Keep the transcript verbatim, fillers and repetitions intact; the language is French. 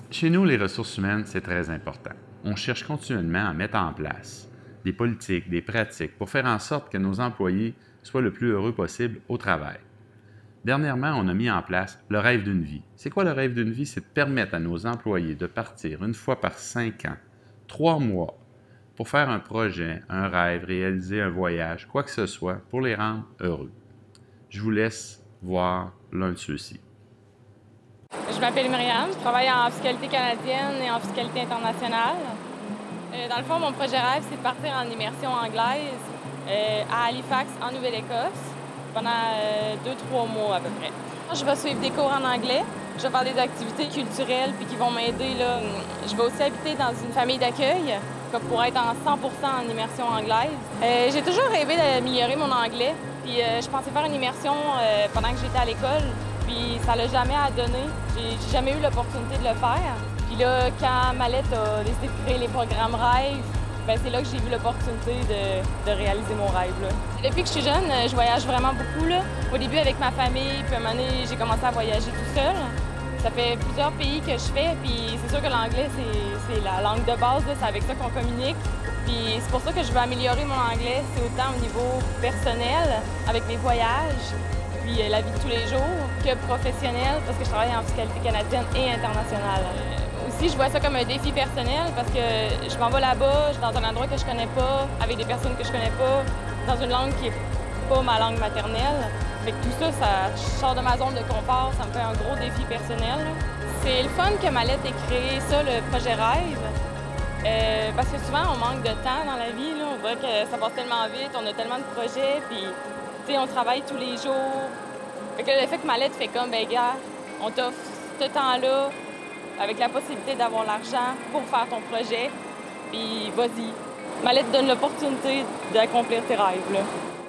Chez nous, les ressources humaines, c'est très important. On cherche continuellement à mettre en place des politiques, des pratiques pour faire en sorte que nos employés soient le plus heureux possible au travail. Dernièrement, on a mis en place le rêve d'une vie. C'est quoi le rêve d'une vie? C'est de permettre à nos employés de partir une fois par cinq ans, trois mois, pour faire un projet, un rêve, réaliser un voyage, quoi que ce soit, pour les rendre heureux. Je vous laisse voir l'un de ceux-ci. Je m'appelle Myriam, je travaille en fiscalité canadienne et en fiscalité internationale. Euh, dans le fond, mon projet rêve, c'est de partir en immersion anglaise euh, à Halifax, en Nouvelle-Écosse, pendant euh, deux, trois mois à peu près. Je vais suivre des cours en anglais, je vais faire des activités culturelles puis qui vont m'aider. Là. Je vais aussi habiter dans une famille d'accueil pour être en cent pour cent en immersion anglaise. Euh, j'ai toujours rêvé d'améliorer mon anglais, puis euh, je pensais faire une immersion euh, pendant que j'étais à l'école. Puis ça l'a jamais à donner. J'ai jamais eu l'opportunité de le faire. Puis là, quand Mallette a décidé de créer les programmes Rêve, ben c'est là que j'ai vu l'opportunité de, de réaliser mon rêve. Là. Depuis que je suis jeune, je voyage vraiment beaucoup. Là. Au début avec ma famille, puis à un moment donné, j'ai commencé à voyager tout seul. Ça fait plusieurs pays que je fais, puis c'est sûr que l'anglais, c'est la langue de base, c'est avec ça qu'on communique. Puis c'est pour ça que je veux améliorer mon anglais, c'est autant au niveau personnel, avec mes voyages, puis la vie de tous les jours, que professionnelle, parce que je travaille en fiscalité canadienne et internationale. Euh, aussi, je vois ça comme un défi personnel, parce que je m'en vais là-bas, je suis dans un endroit que je connais pas, avec des personnes que je connais pas, dans une langue qui est pas ma langue maternelle. Fait que tout ça, ça sort de ma zone de confort, ça me fait un gros défi personnel. C'est le fun que Mallette ait créé ça, le projet Rêve, euh, parce que souvent, on manque de temps dans la vie. Là. On voit que ça passe tellement vite, on a tellement de projets, puis on travaille tous les jours. Fait que le fait que Mallette fait comme, ben gars, on t'offre ce temps-là avec la possibilité d'avoir l'argent pour faire ton projet, puis vas-y. Mallette donne l'opportunité d'accomplir tes rêves. Là.